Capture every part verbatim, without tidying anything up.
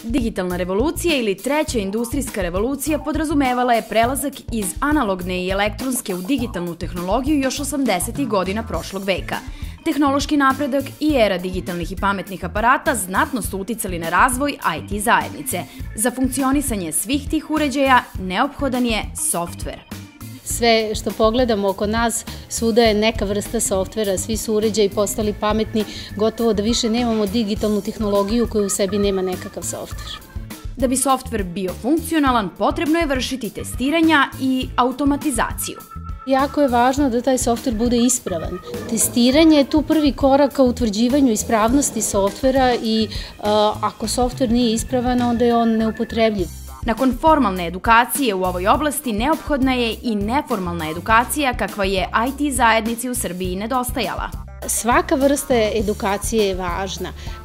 Digitalna revolucija ili treća industrijska revolucija podrazumevala je prelazak iz analogne i elektronske u digitalnu tehnologiju još osamdesetih godina prošlog veka. Tehnološki napredak i era digitalnih i pametnih aparata znatno su uticali na razvoj I T zajednice. Za funkcionisanje svih tih uređaja neophodan je softver. Sve što pogledamo oko nas, svuda je neka vrsta softvera, svi su uređaji postali pametni, gotovo da više nemamo digitalnu tehnologiju koja u sebi nema nekakav softver. Da bi softver bio funkcionalan, potrebno je vršiti testiranja i automatizaciju. Jako je važno da taj softver bude ispravan. Testiranje je tu prvi korak ka utvrđivanju ispravnosti softvera i ako softver nije ispravan, onda je on neupotrebljiv. Nakon formalne edukacije u ovoj oblasti neophodna je i neformalna edukacija kakva je I T zajednici u Srbiji nedostajala. Svaka vrsta edukacije je važna,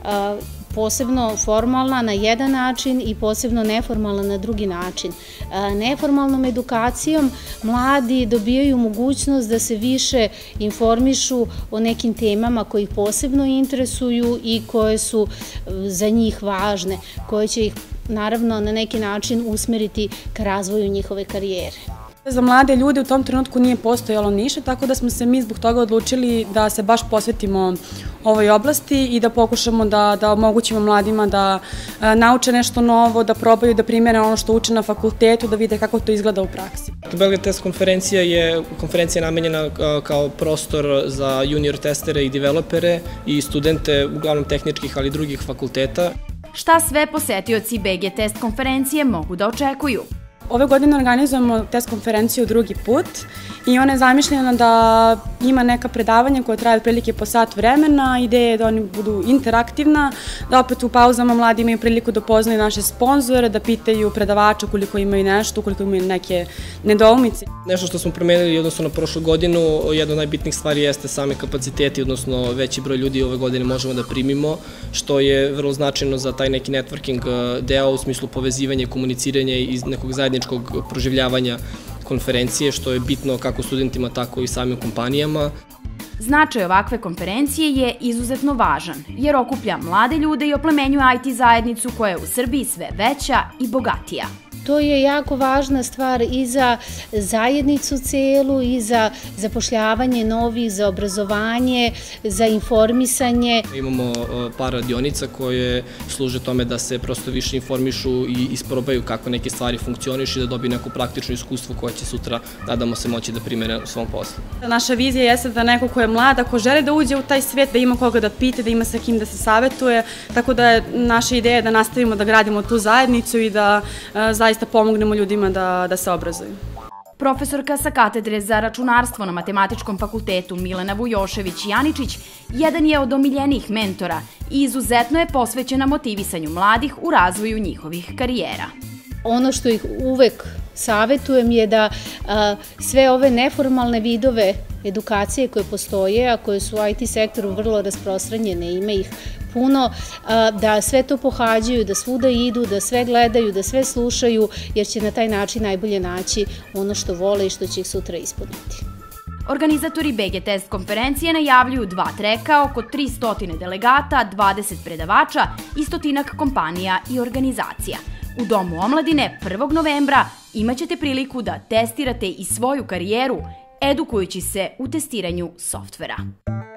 posebno formalna na jedan način i posebno neformalna na drugi način. Neformalnom edukacijom mladi dobijaju mogućnost da se više informišu o nekim temama koji ih posebno interesuju i koje su za njih važne, koje će ih naravno na neki način usmeriti ka razvoju njihove karijere. Za mlade ljude u tom trenutku nije postojalo ništa, tako da smo se mi zbog toga odlučili da se baš posvetimo ovoj oblasti i da pokušamo da, da omogućimo mladima da a, nauče nešto novo, da probaju da primjene ono što uče na fakultetu, da vide kako to izgleda u praksi. B G Test konferencija je konferencija namenjena kao prostor za junior testere i developere i studente, uglavnom tehničkih, ali i drugih fakulteta. Šta sve posetioci B G Test konferencije mogu da očekuju? Ove godine organizujemo test konferenciju drugi put i ona je zamišljena da ima neka predavanja koja traju otprilike po sat vremena. Ideja je da oni budu interaktivna, da opet u pauzama mladi imaju priliku da poznaju naše sponzore, da pitaju predavača koliko imaju nešto, koliko imaju neke nedoumice. Nešto što smo promenili odnosno na prošlu godinu, jedna od najbitnijih stvari jeste same kapaciteti, odnosno veći broj ljudi ove godine možemo da primimo, što je vrlo značajno za taj neki networking deo u smislu povezivanja, komuniciranja i nekog zajedničkog proživljavanja konferencije, što je bitno kako studentima, tako i samim kompanijama. Značaj ovakve konferencije je izuzetno važan, jer okuplja mlade ljude i oplemenjuje I T zajednicu koja je u Srbiji sve veća i bogatija. To je jako važna stvar i za zajednicu celu, i za zapošljavanje novih, za obrazovanje, za informisanje. Imamo par radionica koje služe tome da se prosto više informišu i isprobaju kako neke stvari funkcionišu i da dobiju neko praktično iskustvo koje će sutra, nadamo se, moći da primene u svom poslu. Naša vizija jeste da neko ko je mlad, ko želi da uđe u taj svijet, da ima koga da pita, da ima sa kim da se savetuje, tako da je naša ideja da nastavimo da gradimo tu zajednicu i da zaista da pomognemo ljudima da, da se obrazuju. Profesorka sa katedre za računarstvo na Matematičkom fakultetu Milena Vujošević-Janičić jedan je od omiljenih mentora i izuzetno je posvećena motivisanju mladih u razvoju njihovih karijera. Ono što ih uvek savetujem je da a, sve ove neformalne vidove edukacije koje postoje, a koje su u I T sektoru vrlo rasprostranjene, ima ih puno, a, da sve to pohađaju, da svuda idu, da sve gledaju, da sve slušaju, jer će na taj način najbolje naći ono što vole i što će ih sutra ispuniti. Organizatori B G Test konferencije najavljuju dva treka, oko tristo delegata, dvadeset predavača i stotinak kompanija i organizacija. U Domu omladine prvog novembra imat ćete priliku da testirate i svoju karijeru edukujući se u testiranju softvera.